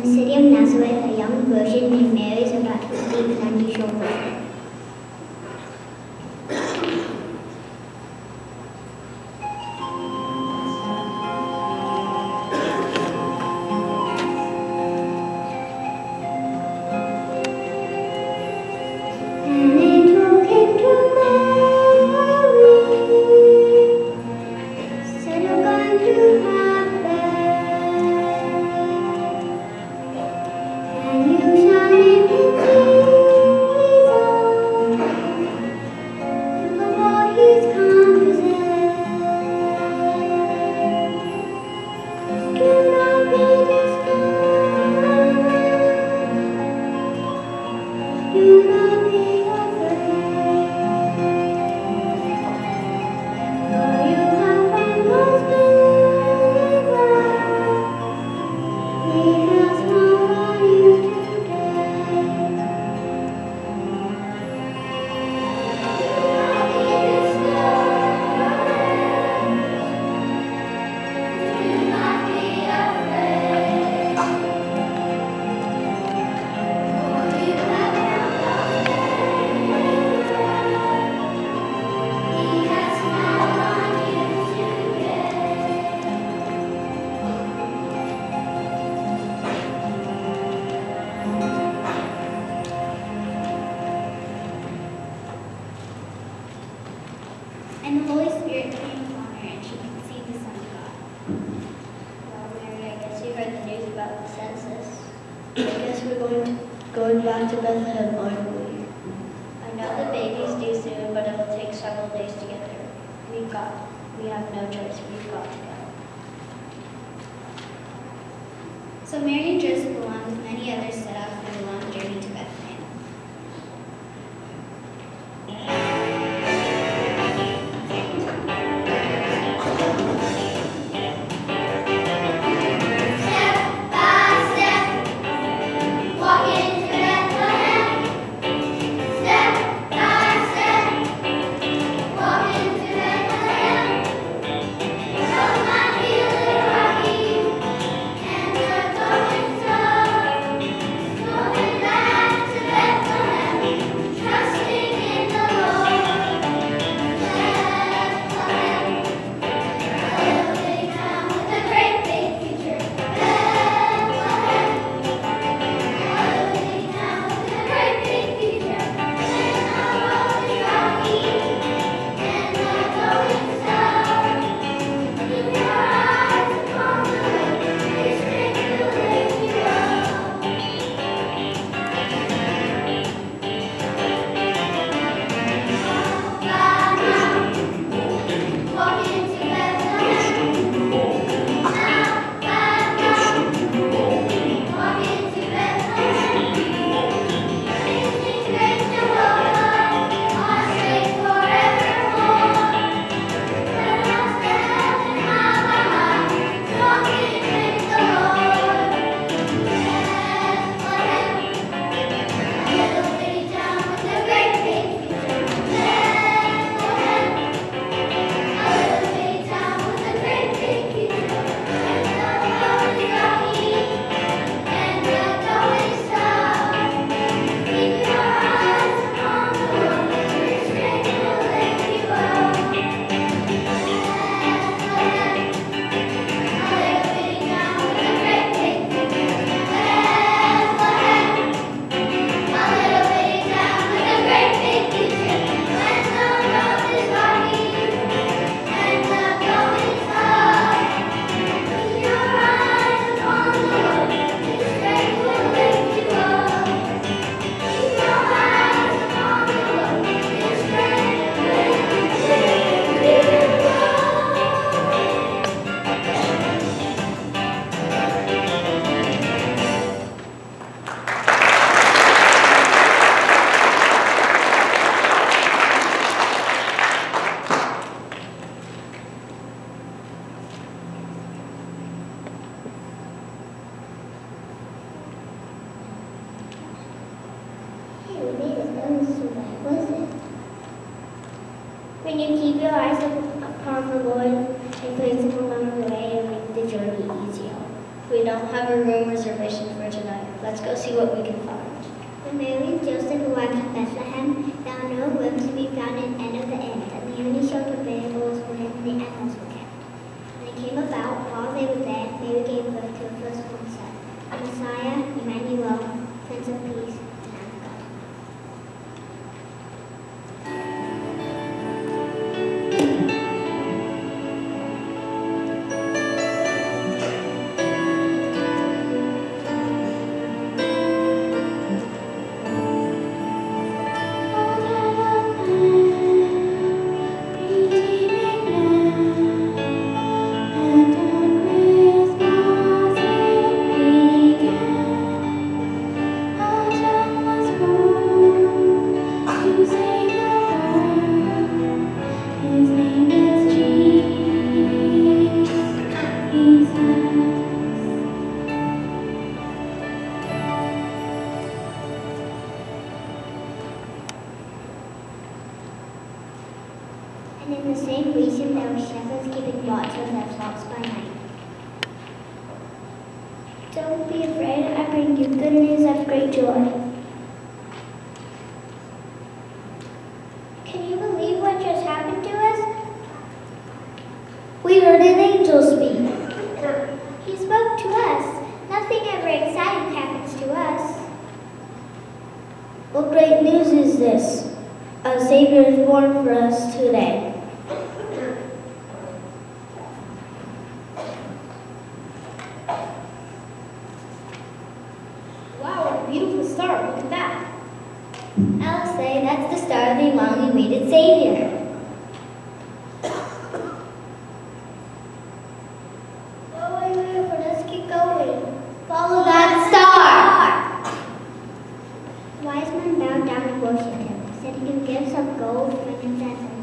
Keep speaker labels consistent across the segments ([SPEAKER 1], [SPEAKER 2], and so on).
[SPEAKER 1] city of Nazareth, a young virgin named Mary is about to receive an unusual birth. An angel came to Mary, said you're going to have and you shall name him Jesus, for the Lord he's come to save. Do not be discouraged, do not be afraid, for you have found God's favor. He has come on you today. And the Holy Spirit came upon her, and she conceived the Son of God. Well, Mary, I guess you heard the news about the census.
[SPEAKER 2] I guess we're going back to Bethlehem, aren't we?
[SPEAKER 1] I know the baby's due soon, but it will take several days to get there. We have no choice. We've got to go. So Mary and Joseph, along with many others, set out for the long journey to Bethlehem. When you keep your eyes upon the Lord and place Him along the way, it'll make the journey easier.
[SPEAKER 2] We don't have a room reservation for tonight. Let's go see what we can find.
[SPEAKER 1] When Mary and Joseph arrived in Bethlehem, there were no rooms to be found in any of the inns, and the only shelter available was where the animals were kept. When it came about, while they were there, Mary gave birth to her firstborn son, the Messiah, Emmanuel, Prince of Peace, and Lamb of God. And in the same region, there were shepherds keeping watch over their flocks by night. Don't be afraid, I bring you good news of great joy. Can you believe what just happened to us?
[SPEAKER 2] We heard an angel speak.
[SPEAKER 1] He spoke to us. Nothing ever exciting happens to us.
[SPEAKER 2] What great news is this? A Savior is born for us today.
[SPEAKER 1] Wow, what a beautiful star. Look at that.
[SPEAKER 2] I'll say that's the start of the long-awaited Savior.
[SPEAKER 1] Oh, wait, let's keep going.
[SPEAKER 2] Follow that star!
[SPEAKER 1] Wise men bowed down and worshipped him, said he could give some gold, frankincense, and myrrh.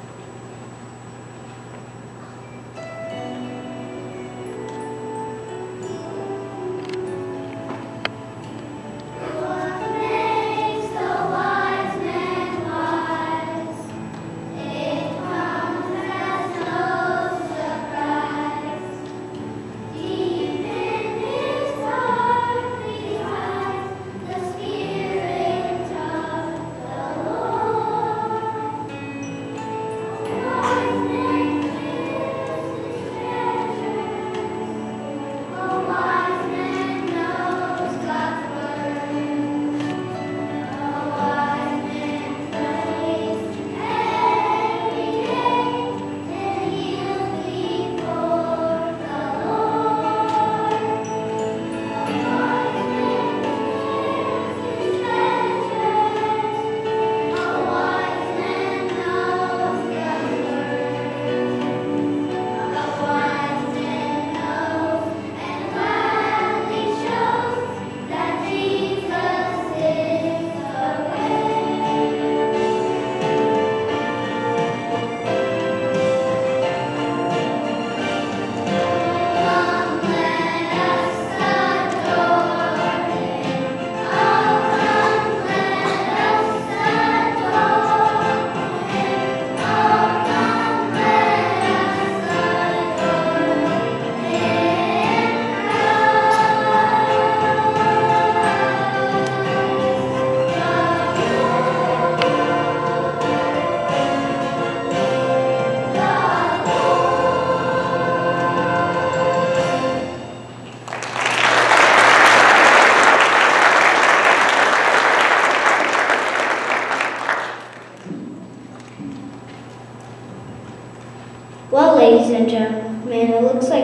[SPEAKER 2] Well, ladies and gentlemen, it looks like,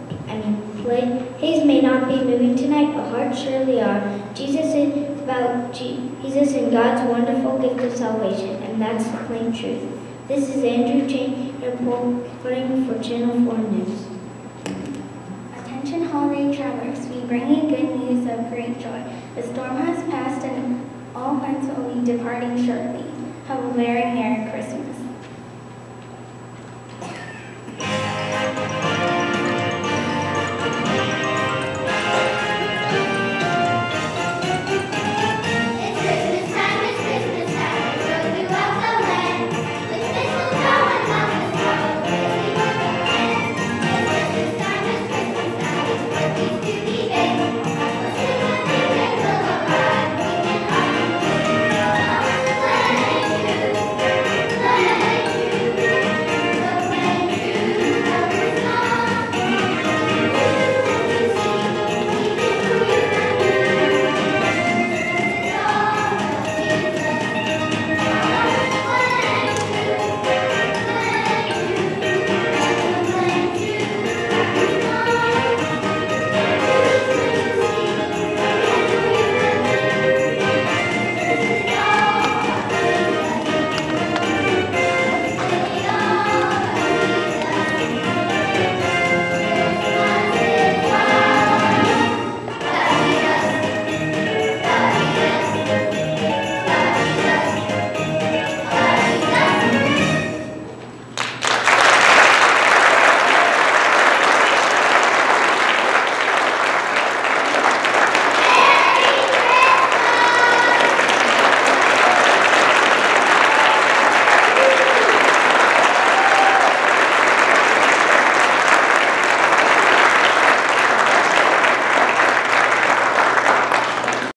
[SPEAKER 2] Hayes may not be moving tonight, but hearts surely are. Jesus is about Jesus and God's wonderful gift of salvation, and that's the plain truth. This is Andrew Jane reporting for Channel 4 News.
[SPEAKER 3] Attention holiday travelers, we bring you good news of great joy. The storm has passed and all friends will be departing shortly. Have a very Merry Christmas.